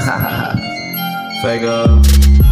Fago,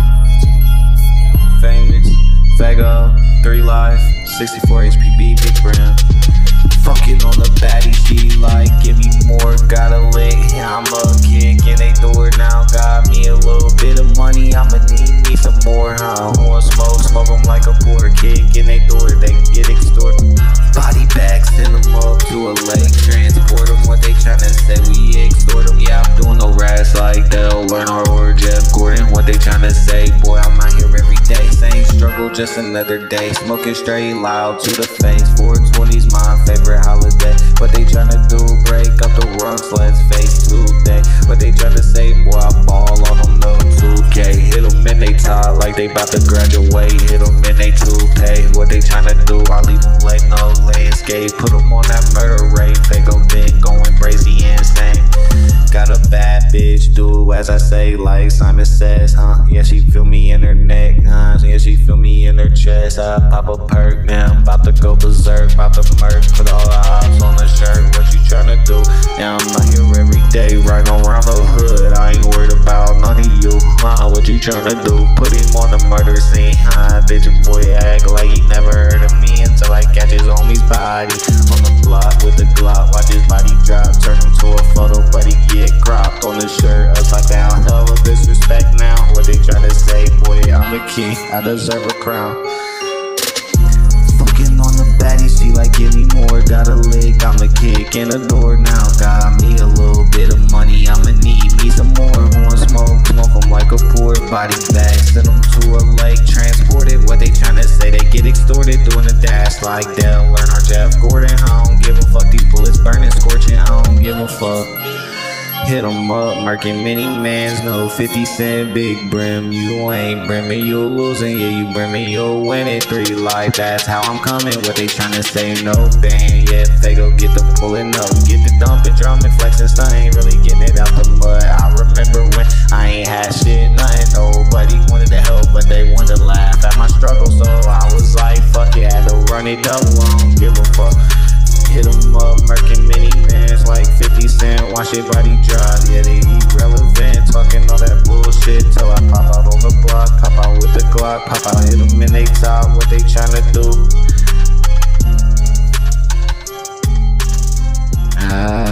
famous, Fago, 3 Live, 64 HPB, big brand. Fucking on the baddie, she like, give me more, got a lick, I'm a kick in they door now, got me a little bit of money, I'ma need me some more, huh? Who want smoke them like a poor kick in they door, they get extorted. Body bags, send them up to a lake, transport them, what they tryna say, we extort them, yeah, I'm doing no rats like they'll learn or Jeff Gordon, what they tryna say, boy, I'm out here every day, same struggle, just another day, smoking straight loud to the face, 420's my favorite holiday. What they tryna do, break up the rungs, let's face today. What they tryna say, boy, I ball on them, no 2K. Hit them in they tie like they bout to graduate. Hit them in they toupee. What they tryna do, I leave them late, no landscape. Put them on that murder rate. Fago been going crazy insane. Got a bad bitch, do as I say, like Simon says, huh? Yeah, she feel me in her neck, huh? Yeah, she feel me in her chest. I pop a perk, now I'm about to go berserk, about to murk, put all the ops on the shirt. What you tryna do? Now I'm out here every day, riding around the hood. I ain't worried about none of you, huh? What you tryna do? Put him on the murder scene, huh? Bitch, boy, act like he never heard of me until I catch his homie's body on the block with the Glock. Watch his body drop, turn him to a photo, but he get cropped on the shirt upside down. Hell of disrespect now. What they tryna say, boy, I'm the king, I deserve a crown. Fucking on the baddie, she like, give me more, got a lick, I'm a kick in the door now. Got me a little bit of money, I'ma need me some more. Who want smoke them like a poor body bag. Send them to a lake, transport it. What they tryna say, they get extorted, doing a dash like they'll learn or Jeff Gordon. I don't give a fuck, these bullets burning, scorching, I don't give a fuck. Hit 'em up, murking many mans, no 50 cent big brim. You ain't brimming, you losing, yeah, you brimming, you'll win it. 3 Live, that's how I'm coming. What they tryna say, no bang, yeah, Fago get the pulling up, get the dumping, drumming, flexing, son, ain't really getting it out the mud. I remember when I ain't had shit, nothing, nobody wanted to help, but they wanted to laugh at my struggle, so I was like, fuck it, had to run it double, I don't give a fuck. Hit 'em up, murking many mans like 50 cent, watch your body drop, yeah, they irrelevant, talking all that bullshit till I pop out on the block, pop out with the Glock, pop out, hit 'em in they top, what they tryna do?